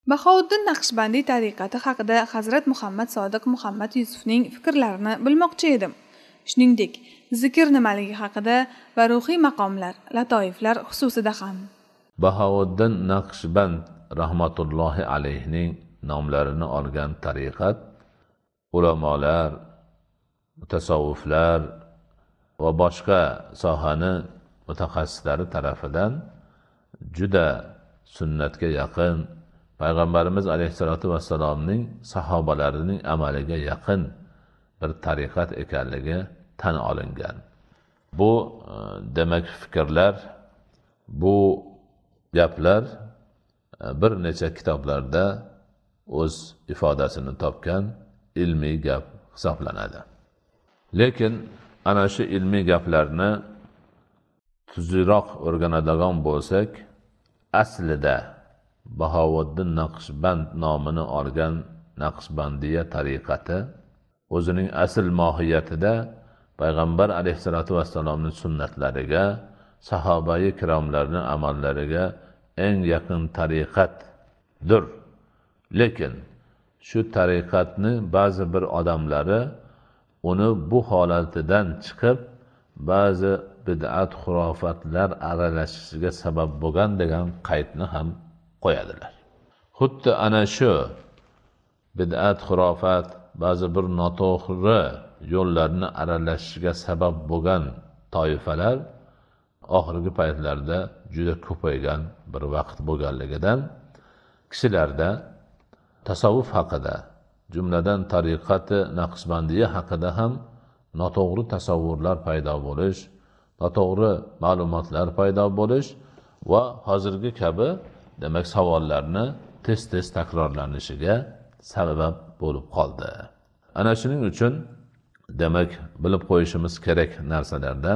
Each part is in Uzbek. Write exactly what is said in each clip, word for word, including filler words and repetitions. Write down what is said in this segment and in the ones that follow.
Bahovuddin Naqshbandiy tariqati haqida Hazrat Muhammad Sodiq Muhammad Yusufning fikrlarini bilmoqchi edim. Shuningdek, zikr nimaligi haqida va ruhiy maqomlar, latoiflar xususida ham. Bahovuddin Naqshband rahmatullohi alayhining nomlarini olgan tariqat ulamolar, mutasavviflar va boshqa sohani mutaxassislari tarafidan juda sunnatga yaqin, Payg'ambarimiz alayhisolatu vassalomning sahobalarining amaliga yaqin bir tariqat ekanligi tan olingan. Bu demak fikrlar, bu gaplar bir necha kitoblarda o'z ifodasini topgan ilmiy gap hisoblanadi. Lekin ana shu ilmiy gaplarni tuzliroq o'rganadigan bo'lsak, aslida Bahovuddin Naqshband nomini olgan Naqshbandiya tariqati o'zining asl mohiyatida Payg'ambar alayhisolatu vassalomning sunnatlariga, sahobai kiromlarning amallariga eng yaqin tariqatdir. Lekin shu tariqatni ba'zi bir odamlari uni bu holatidan chiqib, ba'zi bid'at xurofatlar aralashishiga sabab bo'lgan degan qaydni ham qo'yadilar. Xuddi ana shu bid'at xurofat ba'zi bir noto'g'ri yo'llarni aralashishiga sabab bo'lgan toifalar oxirgi paytlarda juda ko'paygan bir vaqt bo'lganligidan kishilarda tasavvuf haqida, jumladan tariqati Naqshbandiya haqida ham noto'g'ri tasavvurlar paydo bo'lish, noto'g'ri ma'lumotlar paydo bo'lish va hozirgi kabi demak savollarni tez-tez takrorlanishiga sabab bo'lib qoldi. Ana shuning uchun demak bilib qo'yishimiz kerak narsalardan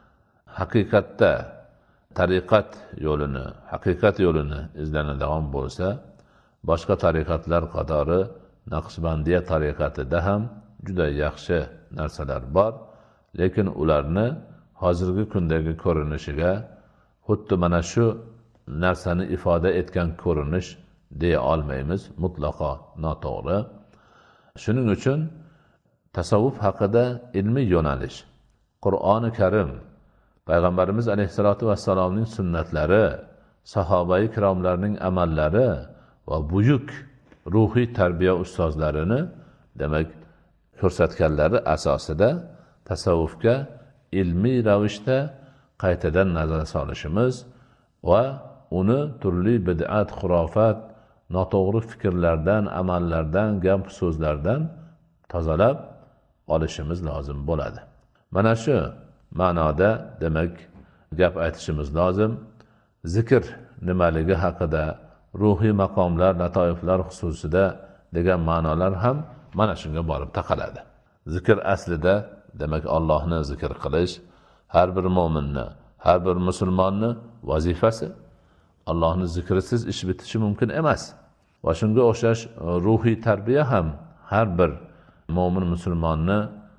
haqiqatda tariqat yo'lini, haqiqat yo'lini izlanadigan bo'lsa, boshqa tariqatlar qatori Naqshbandiya tariqatida ham juda yaxshi narsalar bor, lekin ularni hozirgi kundagi ko'rinishiga xuddi mana shu narsani ifoda etgan ko'rinish deya olmaymiz, mutlaqo noto'g'ri. Shuning uchun tasavvuf haqida ilmiy yo'nalish, Qur'oni Karim, Payg'ambarimiz alayhisolatu vassalomning sunnatlari, sahobai kiromlarning amallari va buyuk ruhiy tarbiya ustozlarini demak ko'rsatganlari asosida tasavvufga ilmiy ravishda qaytadan nazar solishimiz va uni turli bid'at, xurofat, noto'g'ri fikrlardan, amallardan, gap so'zlardan tozalab olishimiz lozim bo'ladi. Mana shu ma'noda demak gap aytishimiz lozim. Zikr nimaligi haqida, ruhiy maqomlar, latoiflar xususida degan ma'nolar ham mana shunga borib taqaladi. Zikr aslida demak Allohni zikr qilish har bir mo'minni, har bir musulmonni vazifasi. Allohni zikrisiz ish bitishi mumkin emas. Va shunga o'xshash ruhiy tarbiya ham har bir mo'min musulmonni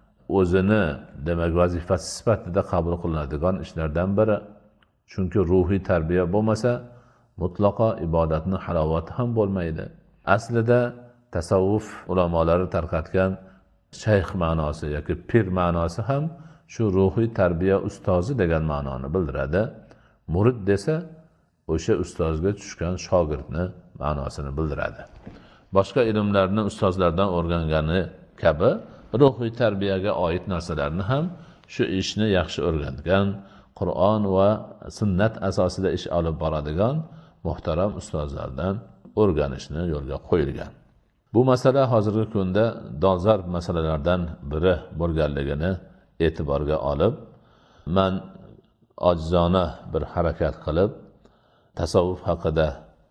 o'zini demak vazifasi sifatida qabul qilinadigan ishlardan biri. Chunki ruhiy tarbiya bo'lmasa, mutlaqo ibodatning halovati ham bo'lmaydi. Aslida tasavvuf ulamolari tarqatgan shayx ma'nosi yoki pir ma'nosi ham shu ruhiy tarbiya ustozi degan ma'noni bildiradi. Murid desa o'sha ustozga tushgan shogirdni ma'nosini bildiradi. Boshqa ilmlarni ustozlardan o'rgangani kabi ruhiy tarbiyaga oid narsalarni ham shu ishni yaxshi o'rgangan, Qur'on va sunnat asosida ish olib boradigan muhtaram ustozlardan o'rganishni yo'lga qo'yilgan. Bu masala hozirgi kunda dolzarb masalalardan biri bo'lganligini e'tiborga olib, men ojizona bir harakat qilib tasavvuf haqida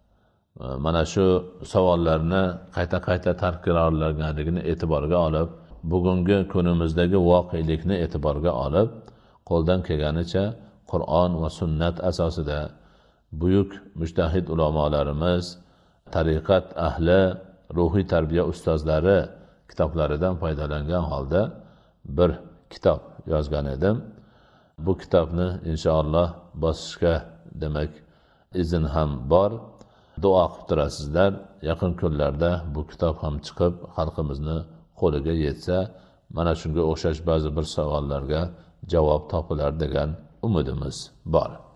mana shu savollarni qayta-qayta takrorlanganligini e'tiborga olib, bugungi kunimizdagi voqelikni e'tiborga olib, qo'ldan kelganicha Qur'on va sunnat asosida buyuk mujtahid ulamolarimiz, tariqat ahli, ruhiy tarbiya ustozlari kitoblaridan foydalangan holda bir kitob yozgan edim. Bu kitobni inshaalloh bosishga demak izn ham bor. duo qilib turasizlar. Yaqin kunlarda bu kitob ham chiqib xalqimizni qo'liga yetsa, mana shunga o'xshash ba'zi bir savollarga javob topilar degan umidimiz bor.